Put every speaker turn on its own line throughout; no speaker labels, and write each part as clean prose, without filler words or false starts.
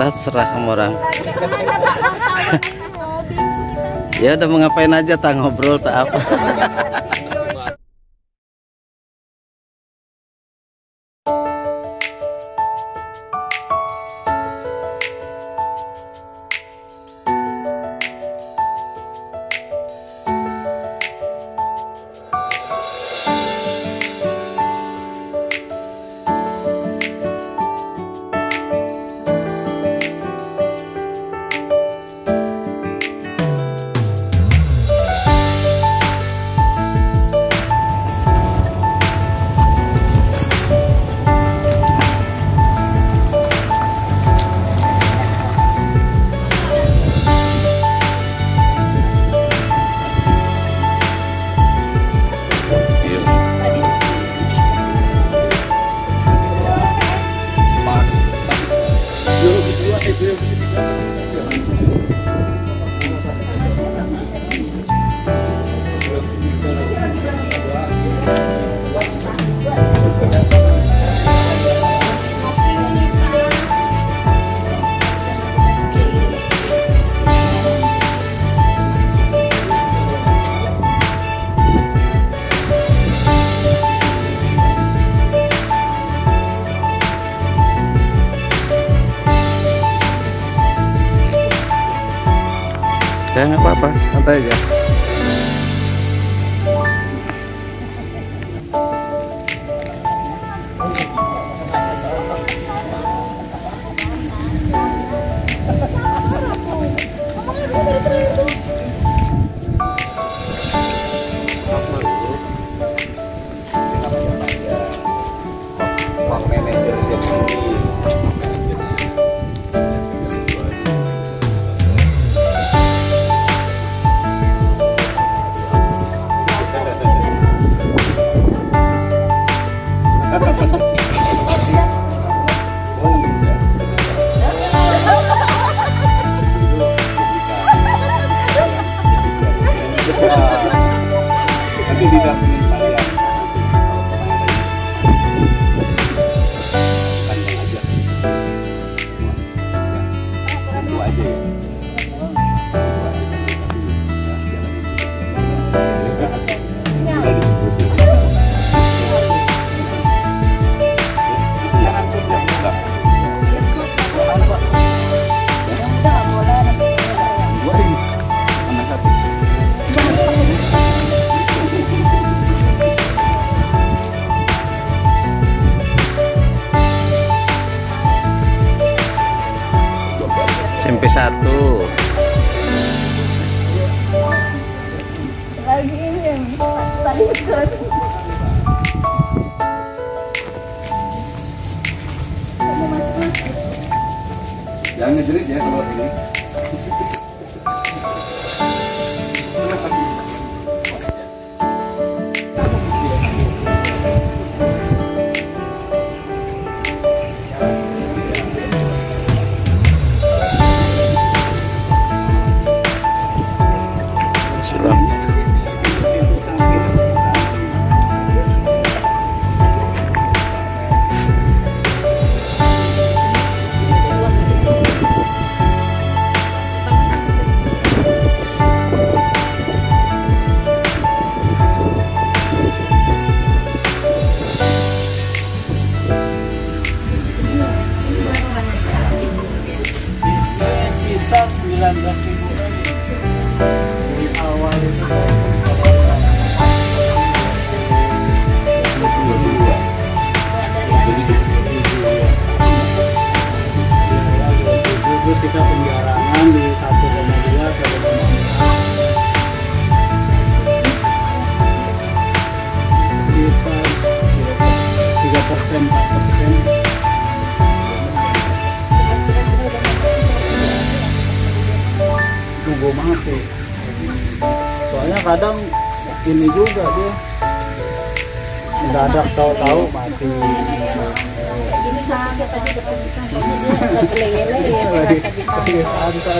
terserah kamu orang. Ya udah mau ngapain aja, tak ngobrol tak apa. Ya nggak apa-apa, santai aja.
Nanti didatengin kalian. Panjang aja. Itu aja ya.
SMP 1.
Lagi ini yang tadi kan.
Jangan ngejerit ya kalau ini.
Sisa 19.000 dari awal itu terus kita penjarahan di 1,2 ke 3%, 4%. Tunggu mati. Soalnya kadang ini juga dia mendadak tahu-tahu mati.
Ini sangat tadi keputusan lagi lele
Lagi santai.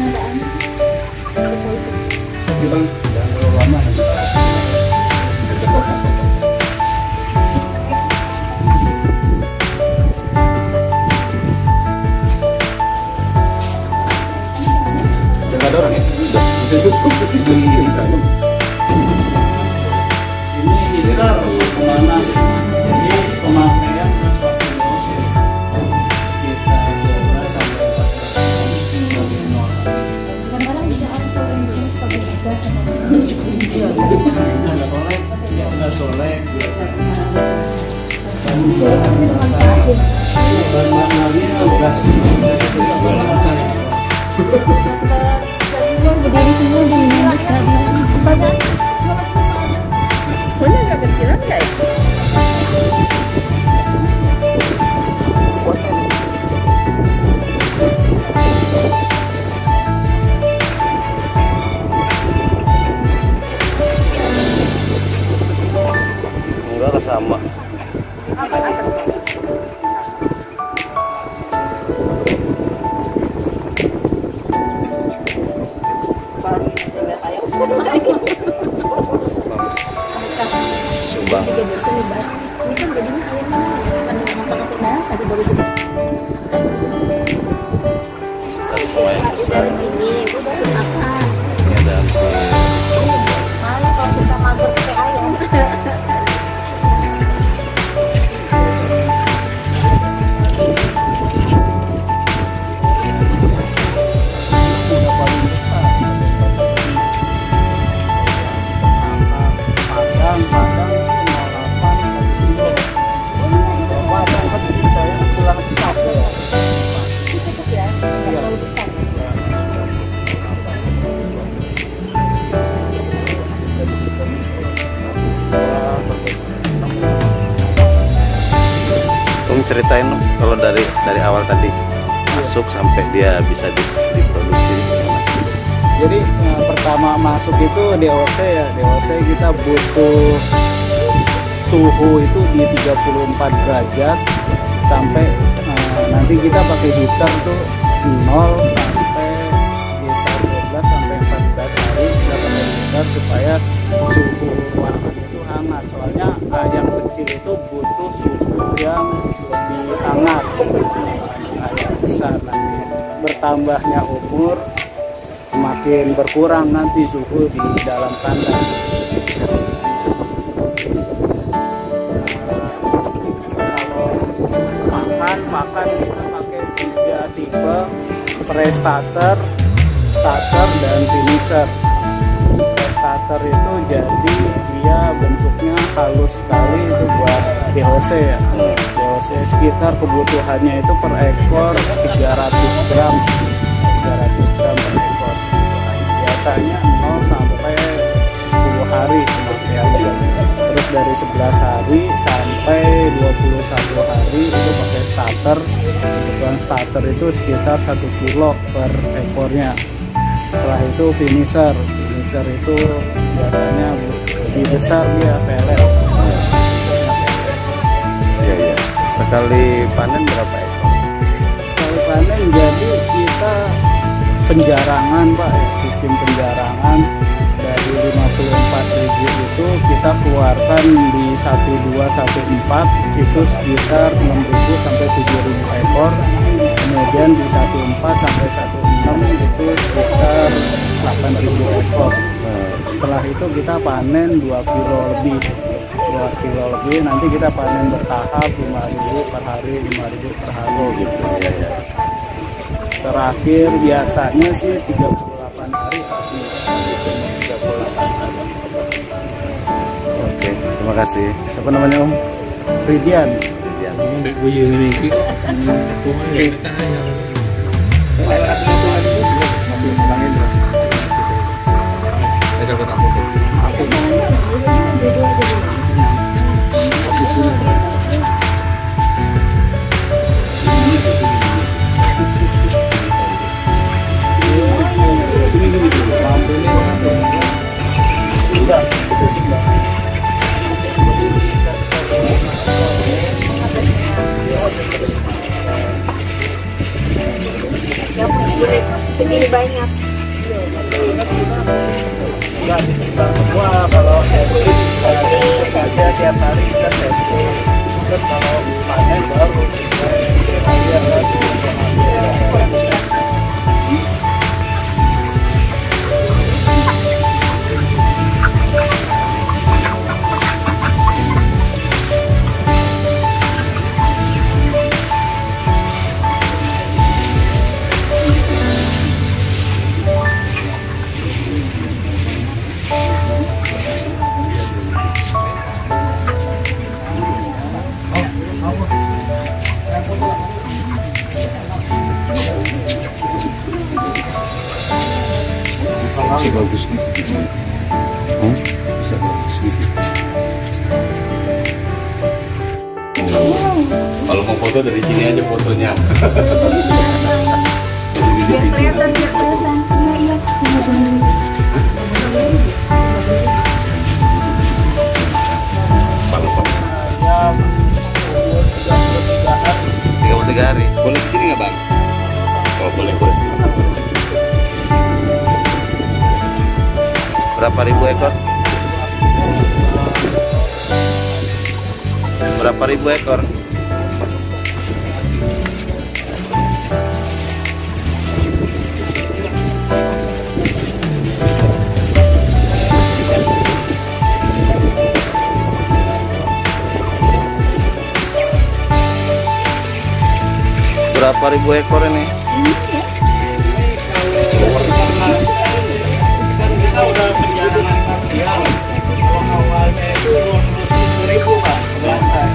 Bang, jangan terlalu lama nanti. Udah nggak ada orang ya? Udah.
Ini heater kemana? Jadi pemakaian seperti dosis sekitar 12 sampai 14 jam bagi semua orang.
Kadang-kadang bisa auto ini pakai gas sama
Iya, nggak solek, ya nggak solek biasanya. Dan bahan-bahannya gas.
berdiri semua di banyak. Boleh agak kecilan nggak ya?
Enggak lah sama. Subang. Semuanya besar.
Ini udah makan.
Ini ada hampir.
Malah kalau kita mager pakai ayam.
Padang 08 kilo. Padang kecil saya pulang capek ya.
Cukup ya, nggak terlalu besar.
Om ceritain dong, kalau dari awal tadi masuk sampai dia bisa diproduksi.
Jadi pertama masuk itu DOC ya, DOC kita butuh suhu itu di 34 derajat sampai nanti kita pakai heater tuh 0 sampai sekitar 12 sampai 14 hari kita pakai heater supaya suhu ruangan itu hangat. Soalnya ayam kecil itu butuh suhu yang lebih hangat, ayam besar nanti bertambahnya umur semakin berkurang nanti suhu di dalam kandang. Kalau makan kita pakai 3 tipe: pre-starter, starter, dan finisher. Pre-starter itu jadi dia bentuknya halus sekali, itu buat DOC ya. DOC sekitar kebutuhannya itu per ekor 300 gram per ekor. Biasanya 0 sampai 10 hari pemakaiannya. Terus dari 11 hari sampai 21 hari itu pakai starter. Kebutuhan starter itu sekitar 1 kilo per ekornya. Setelah itu finisher. Finisher itu biasanya lebih besar, dia pelet.
Iya iya. Sekali panen berapa ekor?
Sekali panen jadi kita penjarangan Pak ya, sistem penjarangan dari 54.000 itu kita keluarkan di 1214 itu sekitar 6.000 sampai 7.000 ekor, kemudian di 14 sampai 16 itu sekitar 8.000 ekor. Setelah itu kita panen 2 kilo lebih, 2 kilo lebih, nanti kita panen bertahap 5.000 per hari, 5.000 per hari gitu.
Iya iya.
Terakhir biasanya sih 38 hari habis 38 hari.
Oke, terima kasih. Siapa namanya Om?
Ridian.
Ya.
Yang positif ini banyak.
Enggak ditimbang semua kalau
Ini
tiap hari kita tempo. Terus kalau panen baru kita lihat lagi.
Bisa bagus gitu. Bisa bagus gitu. Kalau mau foto dari sini aja fotonya.
Biar kelihatan, biar kelihatan. Iya, iya.
Ayam umur 33 hari.
33 hari.
Boleh di sini nggak bang? Oh boleh boleh.
Berapa ribu ekor? Berapa ribu ekor? Berapa ribu ekor ini?
Kan kita udah perjalanan parsial. Kalau awalnya itu 27.000 Pak, belantai.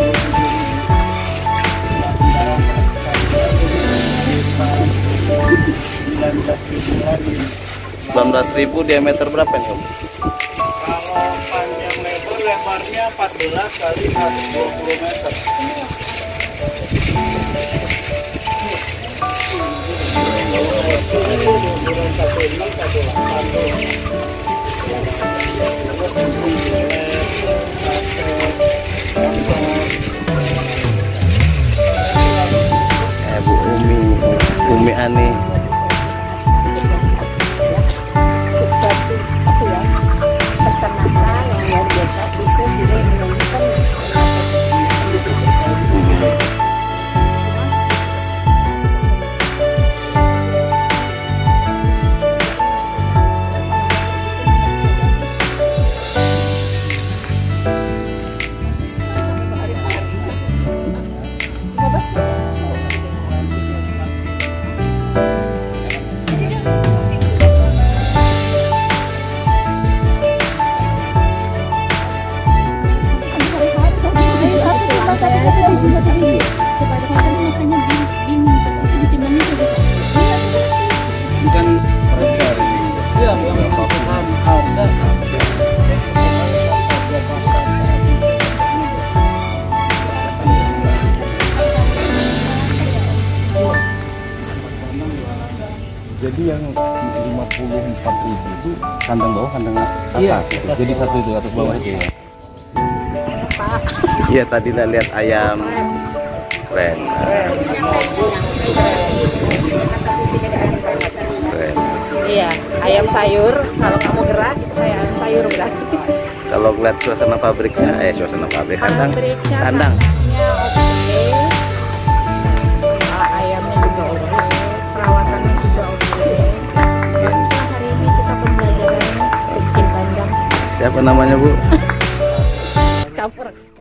19.000 diameter berapa nih Om?
Kalau panjang lebar, lebarnya 14 kali 120 meter.
Bu Umi Ani.
Satu ya, peternakan yang luar biasa, bisnis juga yang menunjukkan
Bukan per hari sih.
Iya, yang paham harga yang sesuai dengan harga pasar saat ini.
Jadi yang 54.000 itu kandang bawah, kandang atas.
Iya,
Itu.
atas
Jadi
bawah.
satu itu atas bawah itu.
Pak.
Iya tadi udah lihat ayam. Keren. Keren.
Iya, ayam sayur. Kalau kamu gerak itu kayak ayam sayur berarti.
Kalau ngeliat suasana pabriknya, suasana pabrik kandang.
Pabriknya,
Kandang.
kandangnya oke. Ayamnya juga oke. Perawatannya juga oke. Baguslah hari ini kita pembelajarannya bikin kandang.
Siapa namanya Bu?
Campur.